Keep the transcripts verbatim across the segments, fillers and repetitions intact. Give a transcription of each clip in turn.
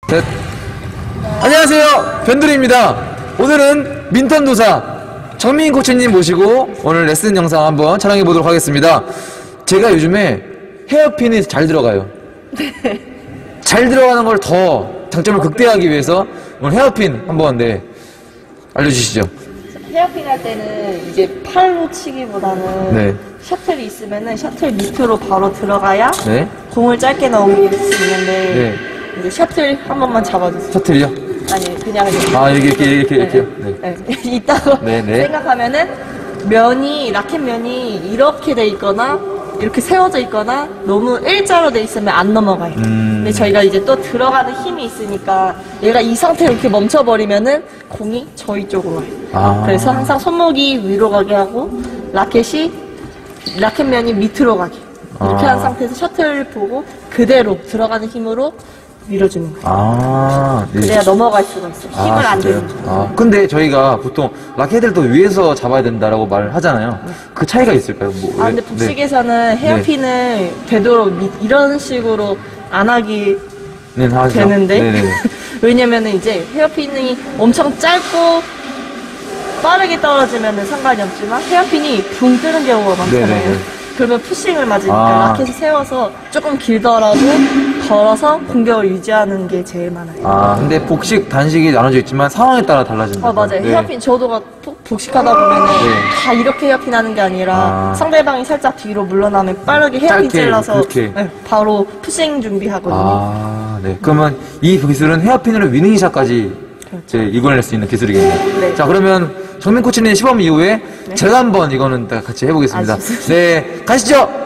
셋. 안녕하세요, 변두리입니다. 오늘은 민턴도사 정민 코치님 모시고 오늘 레슨 영상 한번 촬영해 보도록 하겠습니다. 제가 요즘에 헤어핀이 잘 들어가요. 잘 들어가는 걸 더 장점을 극대화하기 위해서 오늘 헤어핀 한번 네, 알려주시죠. 헤어핀 할 때는 이제 팔로 치기보다는 네. 셔틀이 있으면은 셔틀 밑으로 바로 들어가야 네. 공을 짧게 넘길 수 있는데 네. 이제 셔틀 한 번만 잡아주세요. 셔틀이요? 아니 그냥 이렇게 아 이렇게 이렇게 이렇게 이렇게요? 네. 네. 네. 있다고 네, 네. 생각하면은 면이 라켓 면이 이렇게 돼 있거나 이렇게 세워져 있거나 너무 일자로 돼 있으면 안 넘어가요. 음. 근데 저희가 이제 또 들어가는 힘이 있으니까 얘가 이 상태로 이렇게 멈춰버리면은 공이 저희 쪽으로 와요. 아. 그래서 항상 손목이 위로 가게 하고 라켓이 라켓 면이 밑으로 가게 이렇게 아. 한 상태에서 셔틀 보고 그대로 들어가는 힘으로 밀어주는 거예요. 아, 네. 그래야 넘어갈 수가 있어. 힘을 아, 안 진짜요? 주는 거예요. 아, 근데 저희가 보통 라켓을 또 위에서 잡아야 된다라고 말을 하잖아요. 그 차이가 있을까요? 뭐, 아, 근데 네. 복식에서는 헤어핀을 되도록 미- 이런 식으로 안 하기 네, 하시죠. 되는데 네네. 왜냐면은 이제 헤어핀이 엄청 짧고 빠르게 떨어지면은 상관이 없지만 헤어핀이 붕 뜨는 경우가 많잖아요. 네네네. 그러면 푸싱을 맞으니까 아. 라켓을 세워서 조금 길더라도 걸어서 공격을 유지하는 게 제일 많아요. 아, 근데 복식, 단식이 나눠져 있지만 상황에 따라 달라진다. 어, 맞아요. 네. 헤어핀 저도가 복- 복식하다 보면은 네. 다 이렇게 헤어핀 하는 게 아니라 아. 상대방이 살짝 뒤로 물러나면 빠르게 짧게, 헤어핀 찔러서 그렇게. 네, 바로 푸싱 준비하거든요. 아, 네. 그러면 이 기술은 헤어핀으로 위닝샷까지 이제 이겨낼 수 있는 기술이겠네요. 네. 자, 그러면 정민 코치님 시범 이후에 제가 한번 이거는 딱 같이 해보겠습니다. 아, 좋습니다. 네, 가시죠!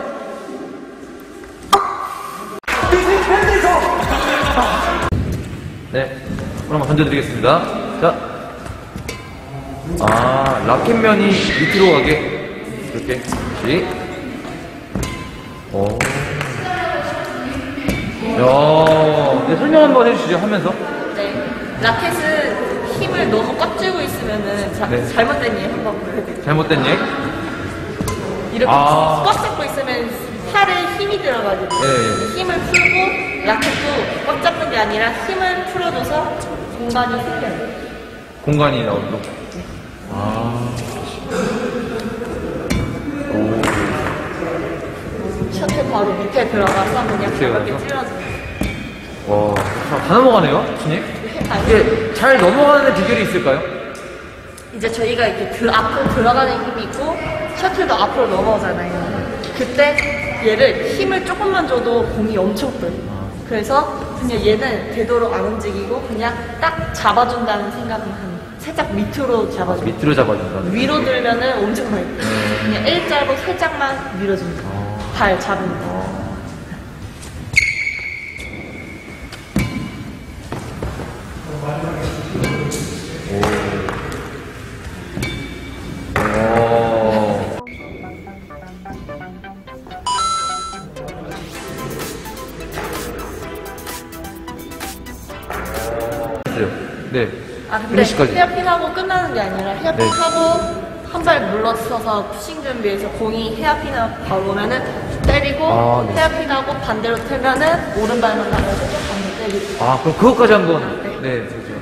네, 그럼 한번 던져드리겠습니다. 자, 아, 라켓면이 밑으로 가게 이렇게 다시. 오. 야, 네, 설명 한번 해주시죠. 하면서. 네. 라켓은 힘을 너무 꽉 쥐고 있으면은 자, 네. 잘못된 예 한번 보여드릴게요. 잘못된 얘. 이렇게 아. 꽉 잡고 있으면 팔에 힘이 들어가거든요. 네. 이 힘을 풀고 라켓도 꽉 잡는 게 아니라 힘을 풀어줘서 공간이 생겨요. 공간이 나오고. 아. 셔틀 바로 밑에 들어가서 그냥 밑에 가볍게 가서? 찔러줘요. 와, 다 넘어가네요, 코치님. 이게 잘 넘어가는 비결이 있을까요? 이제 저희가 이렇게 들, 앞으로 들어가는 힘이 있고 셔틀도 앞으로 넘어오잖아요. 그때 얘를 힘을 조금만 줘도 공이 엄청 떠요. 그래서 그냥 얘는 되도록 안 움직이고 그냥 딱 잡아준다는 생각만 하는 거예요. 살짝 밑으로 잡아줘요. 밑으로 잡아준다. 위로 들면은 엄청 많이 떠요. 그냥 일자로 살짝만 밀어주는 거예요. 어. 발 잡으면 돼요. 오. 네. 아 근데 피니시까지. 헤어핀하고 끝나는 게 아니라 헤어핀하고 한 발 물러서서 푸싱 준비해서 공이 헤어핀하고 바로 오면은 때리고 아, 네. 헤어핀하고 반대로 틀면은 오른발만 나가서 반대 때리고 아, 그럼 그것까지 한번. 네, 그렇죠.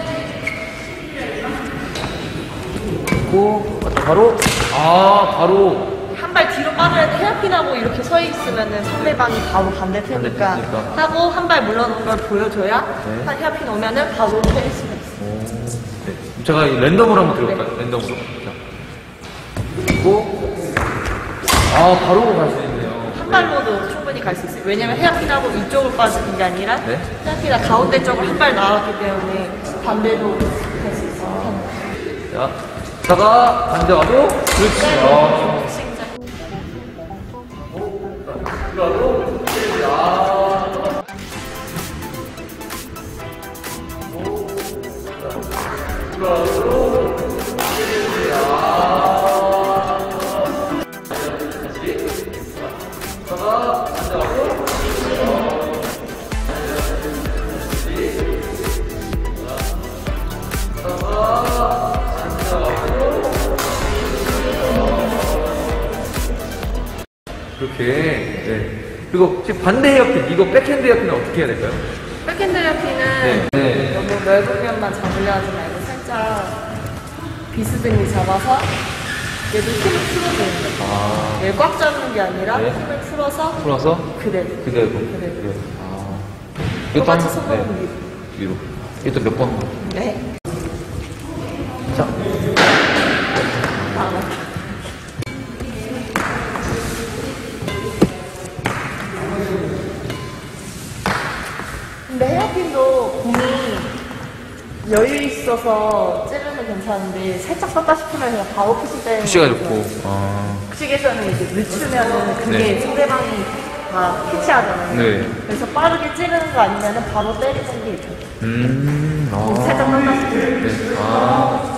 그리고 바로. 아, 바로. 한 발 뒤로 빠져야 돼. 헤어핀하고 이렇게 서 있으면은 상대방이 바로 반대 틀니까 반대 틀니까. 하고 한 발 물러놓은 걸 보여줘야 네. 한 헤어핀 오면은 바로 때릴 수가 있어. 네. 제가 이 랜덤으로 한번 들어볼까요? 랜덤으로. 자. 그리고. 아, 바로 갈 수 있네요. 한 발로도 충분히 갈 수 있어요. 왜냐면 헤어핀하고 이쪽으로 빠지는 게 아니라 네. 헤어핀하 가운데 쪽으로 한 발 나왔기 때문에 반대로 갈 수 있어요. 자, 다가 반대 와도. 그렇지. 아. 그렇게. 네. 그리고 지금 반대 헤어핀, 이거 백핸드 헤어핀은 어떻게 해야 될까요? 백핸드 헤어핀은 네. 넓은 면만 잡으려 하지 말고 살짝 비스듬히 잡아서 얘도 힘을 풀어주는 거예요. 아, 얘를 꽉 잡는 게 아니라 네. 힘을 풀어서 풀어서 그대로. 그대로. 그대로. 네. 아, 똑같이 한- 손목은 네. 위로. 이것도 몇 번? 네. 자. 다음. 근데 헤어핀도 공이 여유 있어서 찌르면 괜찮은데 살짝 썼다 싶으면 그냥 바로 푸시 때는 푸시가 좋고. 아, 푸시에서는 이제 늦추면은 그게 네. 상대방이 다 캐치하잖아요. 네. 그래서 빠르게 찌르는 거 아니면은 바로 때리는 게 좋아요. 음, 아. 살짝 썼다 싶으면. 네. 아.